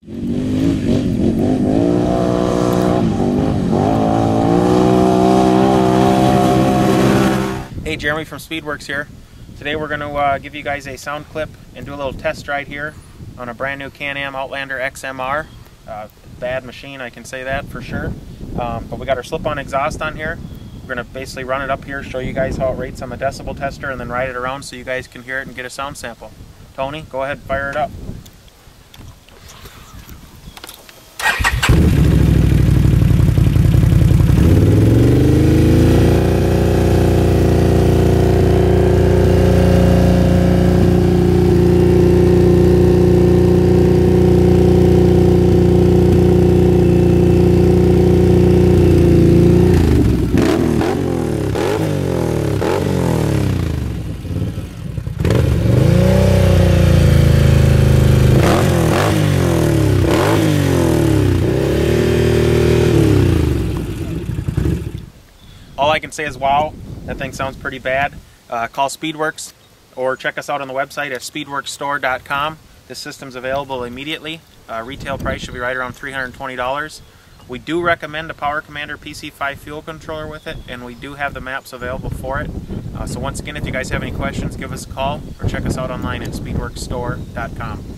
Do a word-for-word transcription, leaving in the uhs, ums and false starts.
Hey, Jeremy from Speedwerx here. Today we're going to uh, give you guys a sound clip and do a little test ride here on a brand new Can-Am Outlander X M R. Uh, bad machine, I can say that for sure. Um, but we got our slip-on exhaust on here. We're going to basically run it up here, show you guys how it rates on the decibel tester, and then ride it around so you guys can hear it and get a sound sample. Tony, go ahead and fire it up. All I can say is wow, that thing sounds pretty bad. Uh, call Speedwerx or check us out on the website at speedwerx store dot com. This system's available immediately. Uh, retail price should be right around three hundred twenty dollars. We do recommend a Power Commander P C five fuel controller with it, and we do have the maps available for it. Uh, so once again, if you guys have any questions, give us a call or check us out online at speedwerx store dot com.